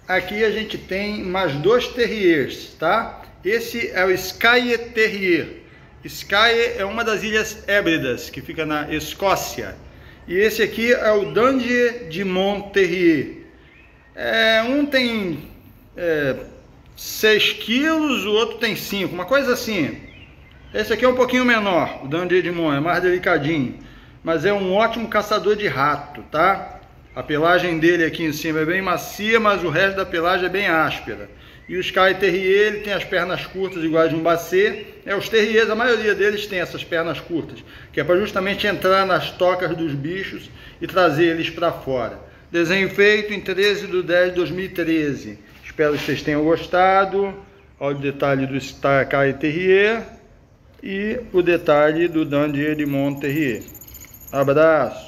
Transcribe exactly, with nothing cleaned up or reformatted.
aqui a gente tem mais dois terriers, tá? Esse é o Skye Terrier. Skye é uma das Ilhas Hébridas, que fica na Escócia. E esse aqui é o Dundee de Mont Terrier. É, um tem é, seis quilos, o outro tem cinco, uma coisa assim. Esse aqui é um pouquinho menor, o Dundee de Mont, é mais delicadinho. Mas é um ótimo caçador de rato, tá? A pelagem dele aqui em cima é bem macia, mas o resto da pelagem é bem áspera. E o Skye Terrier, ele tem as pernas curtas iguais de um Basset. É, os Terriers, a maioria deles tem essas pernas curtas, que é para justamente entrar nas tocas dos bichos e trazer eles para fora. Desenho feito em treze de dez de dois mil e treze. Espero que vocês tenham gostado. Olha o detalhe do Skye Terrier e o detalhe do Dundee de Mont Terrier. Abraço!